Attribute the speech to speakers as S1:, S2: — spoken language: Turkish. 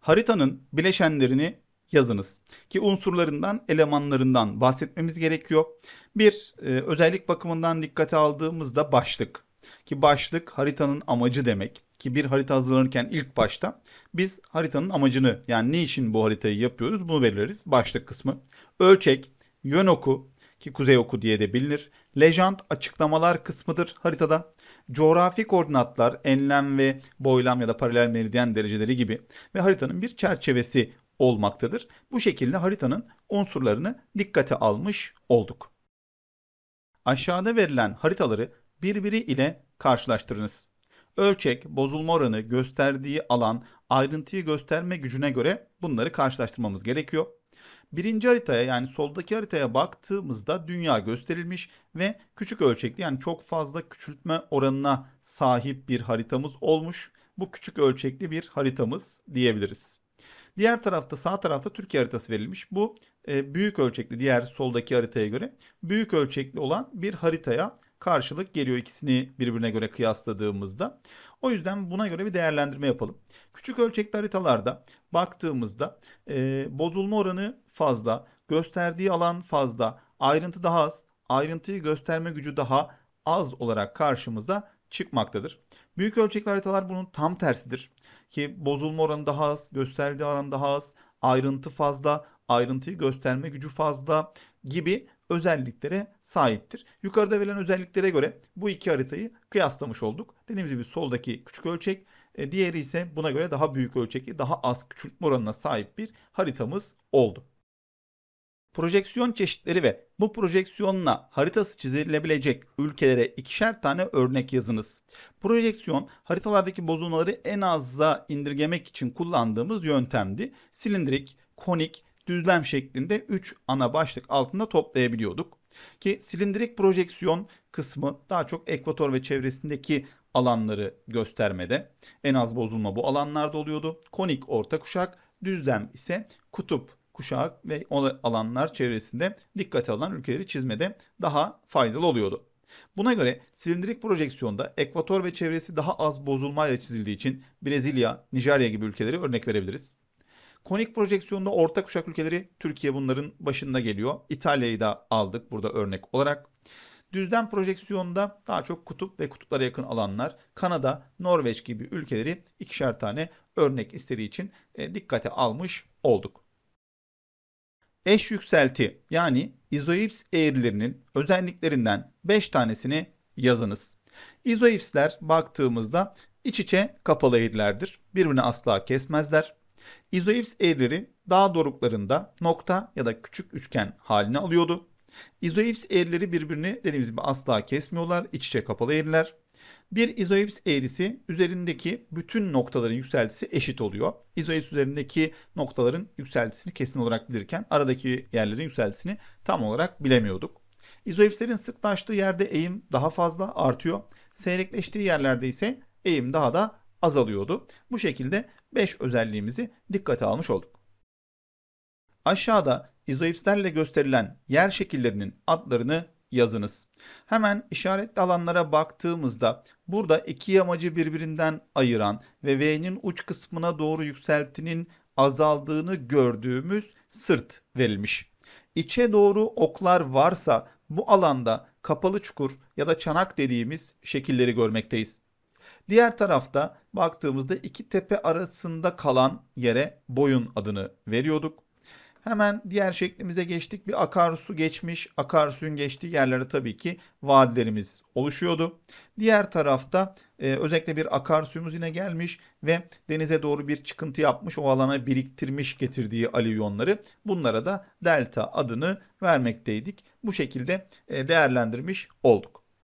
S1: Haritanın bileşenlerini yazınız. Ki unsurlarından, elemanlarından bahsetmemiz gerekiyor. Bir özellik bakımından dikkate aldığımızda başlık. Ki başlık haritanın amacı demek. Ki bir harita hazırlanırken ilk başta biz haritanın amacını, yani ne için bu haritayı yapıyoruz, bunu belirleriz. Başlık kısmı. Ölçek, yön oku ki kuzey oku diye de bilinir. Legend açıklamalar kısmıdır haritada. Coğrafi koordinatlar, enlem ve boylam ya da paralel meridyen dereceleri gibi ve haritanın bir çerçevesi olmaktadır. Bu şekilde haritanın unsurlarını dikkate almış olduk. Aşağıda verilen haritaları birbiri ile karşılaştırınız. Ölçek, bozulma oranı, gösterdiği alan, ayrıntıyı gösterme gücüne göre bunları karşılaştırmamız gerekiyor. Birinci haritaya, yani soldaki haritaya baktığımızda dünya gösterilmiş ve küçük ölçekli, yani çok fazla küçültme oranına sahip bir haritamız olmuş. Bu küçük ölçekli bir haritamız diyebiliriz. Diğer tarafta, sağ tarafta Türkiye haritası verilmiş. Bu büyük ölçekli, diğer soldaki haritaya göre büyük ölçekli olan bir haritaya karşılık geliyor ikisini birbirine göre kıyasladığımızda. O yüzden buna göre bir değerlendirme yapalım. Küçük ölçekli haritalarda baktığımızda bozulma oranı fazla, gösterdiği alan fazla, ayrıntı daha az, ayrıntıyı gösterme gücü daha az olarak karşımıza çıkmaktadır. Büyük ölçekli haritalar bunun tam tersidir. Ki bozulma oranı daha az, gösterdiği alan daha az, ayrıntı fazla, ayrıntıyı gösterme gücü fazla gibi özelliklere sahiptir. Yukarıda verilen özelliklere göre bu iki haritayı kıyaslamış olduk. Dediğimiz gibi soldaki küçük ölçek, diğeri ise buna göre daha büyük ölçekli, daha az küçültme oranına sahip bir haritamız oldu. Projeksiyon çeşitleri ve bu projeksiyonla haritası çizilebilecek ülkelere ikişer tane örnek yazınız. Projeksiyon, haritalardaki bozulmaları en aza indirgemek için kullandığımız yöntemdi. Silindirik, konik, düzlem şeklinde 3 ana başlık altında toplayabiliyorduk. Ki silindirik projeksiyon kısmı daha çok ekvator ve çevresindeki alanları göstermede. En az bozulma bu alanlarda oluyordu. Konik orta kuşak, düzlem ise kutup kuşağı ve o alanlar çevresinde dikkate alınan ülkeleri çizmede daha faydalı oluyordu. Buna göre silindirik projeksiyonda ekvator ve çevresi daha az bozulmayla çizildiği için Brezilya, Nijerya gibi ülkeleri örnek verebiliriz. Konik projeksiyonda orta kuşak ülkeleri, Türkiye bunların başında geliyor. İtalya'yı da aldık burada örnek olarak. Düzlem projeksiyonda daha çok kutup ve kutuplara yakın alanlar, Kanada, Norveç gibi ülkeleri ikişer tane örnek istediği için dikkate almış olduk. Eş yükselti, yani izoips eğrilerinin özelliklerinden 5 tanesini yazınız. İzoipsler baktığımızda iç içe kapalı eğrilerdir. Birbirini asla kesmezler. İzoips eğrileri dağ doruklarında nokta ya da küçük üçgen halini alıyordu. İzoips eğrileri birbirini dediğimiz gibi asla kesmiyorlar. İç içe kapalı eğriler. Bir izoips eğrisi üzerindeki bütün noktaların yükseltisi eşit oluyor. İzoips üzerindeki noktaların yükseltisini kesin olarak bilirken aradaki yerlerin yükseltisini tam olarak bilemiyorduk. İzoipslerin sıklaştığı yerde eğim daha fazla artıyor. Seyrekleştiği yerlerde ise eğim daha da azalıyordu. Bu şekilde 5 özelliğimizi dikkate almış olduk. Aşağıda izoipslerle gösterilen yer şekillerinin adlarını yazınız. Hemen işaretli alanlara baktığımızda burada iki yamacı birbirinden ayıran ve V'nin uç kısmına doğru yükseltinin azaldığını gördüğümüz sırt verilmiş. İçe doğru oklar varsa bu alanda kapalı çukur ya da çanak dediğimiz şekilleri görmekteyiz. Diğer tarafta baktığımızda iki tepe arasında kalan yere boyun adını veriyorduk. Hemen diğer şeklimize geçtik. Bir akarsu geçmiş. Akarsuyun geçtiği yerlerde tabii ki vadilerimiz oluşuyordu. Diğer tarafta özellikle bir akarsuyumuz yine gelmiş ve denize doğru bir çıkıntı yapmış. O alana biriktirmiş getirdiği alüvyonları. Bunlara da delta adını vermekteydik. Bu şekilde değerlendirmiş olduk.